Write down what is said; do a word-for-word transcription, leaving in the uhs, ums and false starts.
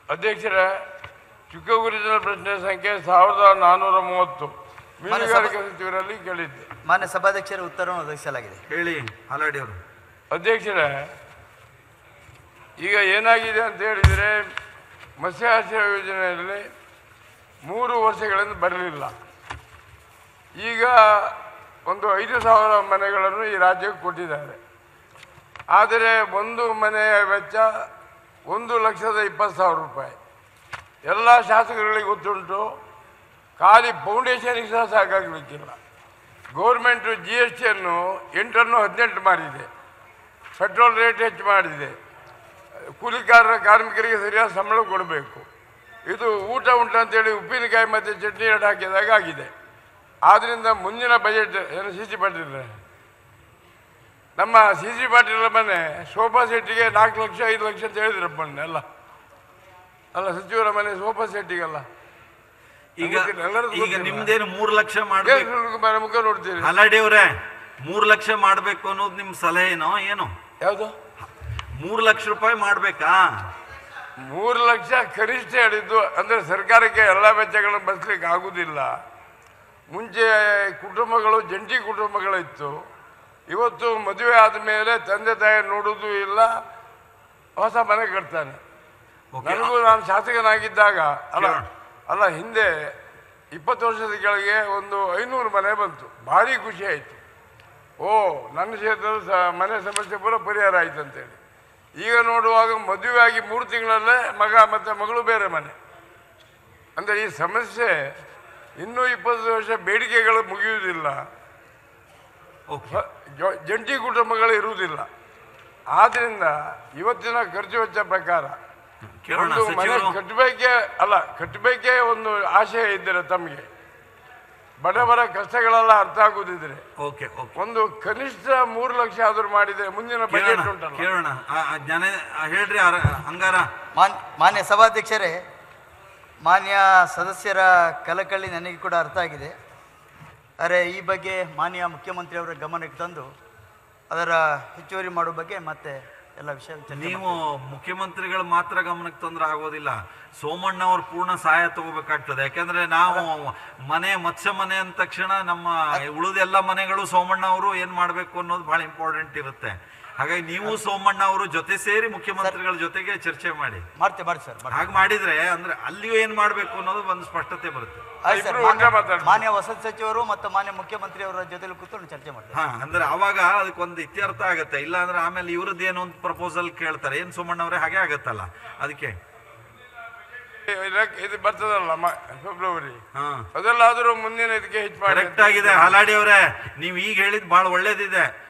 ಅಧ್ಯಕ್ಷರ ಚಿಕ್ಕಗುರಿಜಿನ ಪ್ರಶ್ನೆ ಸಂಖ್ಯೆ ಸಾವಿರದ ನಾನ್ನೂರ ಮೂವತ್ತು ಮೀನುಗಾರಿಕೆ ಸಚಿವರಲ್ಲಿ ಕೇಳಿದ್ದೆ. ಮಾನ್ಯ ಸಭಾಧ್ಯಕ್ಷರ ಉತ್ತರವನ್ನು ಒದಗಿಸಲಾಗಿದೆ. ಹೇಳಿ ಹಾಲಾಡಿ ಅವರು. ಅಧ್ಯಕ್ಷರೇ, ಈಗ ಏನಾಗಿದೆ ಅಂತ ಹೇಳಿದರೆ ಮತ್ಸ್ಯಾಶ್ರಯ ಯೋಜನೆಯಲ್ಲಿ ಮೂರು ವರ್ಷಗಳಿಂದ ಬರಲಿಲ್ಲ. ಈಗ ಒಂದು ಐದು ಸಾವಿರ ಮನೆಗಳನ್ನು ಈ ರಾಜ್ಯಕ್ಕೆ ಕೊಟ್ಟಿದ್ದಾರೆ. ಆದರೆ ಒಂದು ಮನೆಯ ವೆಚ್ಚ ಒಂದು ಲಕ್ಷದ ಇಪ್ಪತ್ತು ಸಾವಿರ ರೂಪಾಯಿ. ಎಲ್ಲ ಶಾಸಕರಿಗೆ ಗೊತ್ತುಂಟು, ಖಾಲಿ ಫೌಂಡೇಶನ್ಗೆ ಸಹ ಸಾಕಾಗಲಿಕ್ಕಿಲ್ಲ. ಗೌರ್ಮೆಂಟು ಜಿ ಎಸ್ ಟಿಯನ್ನು ಎಂಟನ್ನು ಹದಿನೆಂಟು ಮಾಡಿದೆ, ಪೆಟ್ರೋಲ್ ರೇಟ್ ಹೆಚ್ಚು ಮಾಡಿದೆ, ಕೂಲಿಕಾರರ ಕಾರ್ಮಿಕರಿಗೆ ಸರಿಯಾದ ಸಂಬಳ ಕೊಡಬೇಕು. ಇದು ಊಟ ಉಂಟಂತೇಳಿ ಉಪ್ಪಿನಕಾಯಿ ಮತ್ತು ಚಟ್ನಿ ಎರಡು ಹಾಕಿದಾಗ ಆಗಿದೆ. ಆದ್ದರಿಂದ ಮುಂದಿನ ಬಜೆಟ್ ಏನು ಸಿ ಸಿ ಪಾಟೀಲ್ ನಮ್ಮ ಸಿ ಸಿ ಪಾಟೀಲ್ ಮನೆ ಸೋಫಾ ಸೆಟ್ಟಿಗೆ ನಾಲ್ಕು ಲಕ್ಷ ಐದು ಲಕ್ಷ ಅಂತ ಹೇಳಿದ್ರಪ್ಪ ಮೊನ್ನೆ. ಅಲ್ಲ ಅಲ್ಲ ಸಚಿವರ ಮನೆ ಸೋಫಾ ಸೆಟ್ಟಿಗಲ್ಲ. ಈಗ ಈಗ ನಿಮ್ದೇನು ಮೂರು ಲಕ್ಷ ಮಾಡಬೇಕು ಮುಖ ನೋಡ್ತೀರಿ. ಹಾಲಾಡಿ ಅವರೇ, ಮೂರು ಲಕ್ಷ ಮಾಡಬೇಕು ಅನ್ನೋದು ನಿಮ್ಮ ಸಲಹೆನೋ ಏನು? ಯಾವುದು? ಮೂರು ಲಕ್ಷ ರೂಪಾಯಿ ಮಾಡಬೇಕಾ? ಮೂರು ಲಕ್ಷ ಕನಿಷ್ಠ ಹೇಳಿದ್ದು. ಅಂದರೆ ಸರ್ಕಾರಕ್ಕೆ ಎಲ್ಲ ವೆಚ್ಚಗಳನ್ನು ಬಸ್ಲಿಕ್ಕೆ ಆಗುವುದಿಲ್ಲ. ಮುಂಚೆ ಕುಟುಂಬಗಳು ಜಂಟಿ ಕುಟುಂಬಗಳಿತ್ತು. ಇವತ್ತು ಮದುವೆ ಆದಮೇಲೆ ತಂದೆ ತಾಯಿ ನೋಡುವುದೂ ಇಲ್ಲ, ಹೊಸ ಮನೆ ಕಟ್ತಾನೆ. ನನಗೂ ನಾನು ಶಾಸಕನಾಗಿದ್ದಾಗ ಅಲ್ಲ ಅಲ್ಲ ಹಿಂದೆ ಇಪ್ಪತ್ತು ವರ್ಷದ ಕೆಳಗೆ ಒಂದು ಐನೂರು ಮನೆ ಬಂತು. ಭಾರಿ ಖುಷಿ ಆಯಿತು. ಓ, ನನ್ನ ಕ್ಷೇತ್ರದ ಸ ಮನೆ ಸಮಸ್ಯೆ ಪೂರ ಪರಿಹಾರ ಆಯಿತು ಅಂತೇಳಿ. ಈಗ ನೋಡುವಾಗ ಮದುವೆ ಆಗಿ ಮೂರು ತಿಂಗಳಲ್ಲೇ ಮಗ ಮತ್ತು ಮಗಳು ಬೇರೆ ಮನೆ. ಅಂದರೆ ಈ ಸಮಸ್ಯೆ ಇನ್ನೂ ಇಪ್ಪತ್ತು ವರ್ಷ ಬೇಡಿಕೆಗಳು ಮುಗಿಯುವುದಿಲ್ಲ, ಜಂಟಿ ಕುಟುಂಬಗಳು ಇರುವುದಿಲ್ಲ. ಆದ್ದರಿಂದ ಇವತ್ತಿನ ಖರ್ಚು ವೆಚ್ಚ ಪ್ರಕಾರ ಒಂದು ಮನೆ ಕಟ್ಟಬೇಕೇ ಅಲ್ಲ ಕಟ್ಟಬೇಕೇ ಒಂದು ಆಶಯ ಇದ್ದರೆ ತಮಗೆ, ಬಡವರ ಕಷ್ಟಗಳೆಲ್ಲ ಅರ್ಥ ಆಗುದಿದ್ರೆ ಒಂದು ಕನಿಷ್ಠ ಮೂರು ಲಕ್ಷ ಆದರೂ ಮಾಡಿದರೆ ಮುಂದಿನ ಬಜೆಟ್ ಉಂಟಲ್ಲ. ಕೇಳೋಣ, ಹೇಳ್ರಿ ಹಂಗಾರ. ಮಾನ್ಯ ಸಭಾಧ್ಯಕ್ಷರೇ, ಮಾನ್ಯ ಸದಸ್ಯರ ಕಳಕಳಿ ನನಗೆ ಕೂಡ ಅರ್ಥ ಆಗಿದೆ. ಆದರೆ ಈ ಬಗ್ಗೆ ಮಾನ್ಯ ಮುಖ್ಯಮಂತ್ರಿಯವರ ಗಮನಕ್ಕೆ ತಂದು ಅದರ ಹೆಚ್ಚುವರಿ ಮಾಡೋ ಬಗ್ಗೆ ಮತ್ತೆ ಎಲ್ಲ ವಿಷಯ ನೀವು ಮುಖ್ಯಮಂತ್ರಿಗಳು ಮಾತ್ರ ಗಮನಕ್ಕೆ ತಂದ್ರೆ ಆಗೋದಿಲ್ಲ. ಸೋಮಣ್ಣ ಅವ್ರ ಪೂರ್ಣ ಸಹಾಯ ತಗೋಬೇಕಾಗ್ತದೆ. ಯಾಕಂದ್ರೆ ನಾವು ಮನೆ ಮತ್ಸ್ಯ ಮನೆ ಅಂದ ತಕ್ಷಣ ನಮ್ಮ ಉಳಿದೆಲ್ಲ ಮನೆಗಳು ಸೋಮಣ್ಣ ಅವರು ಏನ್ ಮಾಡ್ಬೇಕು ಅನ್ನೋದು ಬಹಳ ಇಂಪಾರ್ಟೆಂಟ್ ಇರುತ್ತೆ. ಹಾಗಾಗಿ ನೀವು ಸೋಮಣ್ಣ ಅವರು ಜೊತೆ ಸೇರಿ ಮುಖ್ಯಮಂತ್ರಿಗಳ ಜೊತೆಗೆ ಚರ್ಚೆ ಮಾಡಿ ಮಾಡ್ತೇವೆ ಮಾಡಿ ಸರ್. ಹಾಗೆ ಮಾಡಿದ್ರೆ ಅಂದ್ರೆ ಅಲ್ಲಿಯೂ ಏನ್ ಮಾಡ್ಬೇಕು ಅನ್ನೋದು ಒಂದು ಸ್ಪಷ್ಟತೆ ಬರುತ್ತೆ. ಮಾನ್ಯ ವಸತಿ ಸಚಿವರು ಮತ್ತು ಮಾನ್ಯ ಮುಖ್ಯಮಂತ್ರಿ ಅವರ ಜೊತೆ ಕೂತ್ಕೊಂಡು ಚರ್ಚೆ ಮಾಡ್ತಾರೆ. ಹಾ, ಅಂದ್ರೆ ಅವಾಗ ಅದಕ್ಕೊಂದು ಇತ್ಯರ್ಥ ಆಗತ್ತೆ. ಇಲ್ಲ ಅಂದ್ರೆ ಆಮೇಲೆ ಇವ್ರದ್ದು ಏನೋ ಒಂದು ಪ್ರಪೋಸಲ್ ಕೇಳ್ತಾರೆ, ಏನ್ ಸೋಮಣ್ಣ ಅವರೇ ಹಾಗೆ ಆಗತ್ತಲ್ಲ. ಅದಕ್ಕೆ ಇದು ಬರ್ತದಲ್ಲ ಫೆಬ್ರವರಿ, ಅದೆಲ್ಲಾದ್ರೂ ಮುಂದಿನ ಇದಕ್ಕೆ ಹೆಚ್ಚು ಕರೆಕ್ಟ್ ಆಗಿದೆ. ಹಾಲಾಡಿ ಅವರೇ, ನೀವು ಈಗ ಹೇಳಿದ್ ಬಹಳ ಒಳ್ಳೇದಿದೆ.